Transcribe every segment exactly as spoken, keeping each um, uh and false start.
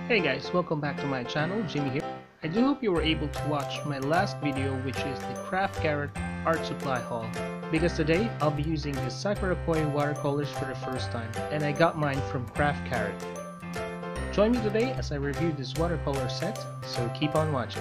Hey guys, welcome back to my channel, Jimmy here. I do hope you were able to watch my last video, which is the Craft Carrot art supply haul, because today I'll be using the Sakura coin watercolors for the first time, and I got mine from Craft Carrot. Join me today as I review this watercolor set, so keep on watching.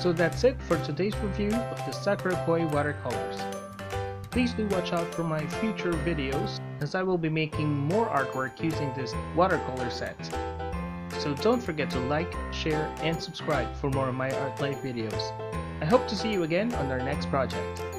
So that's it for today's review of the Sakura Koi watercolors. Please do watch out for my future videos, as I will be making more artwork using this watercolor set. So don't forget to like, share, and subscribe for more of my art life videos. I hope to see you again on our next project.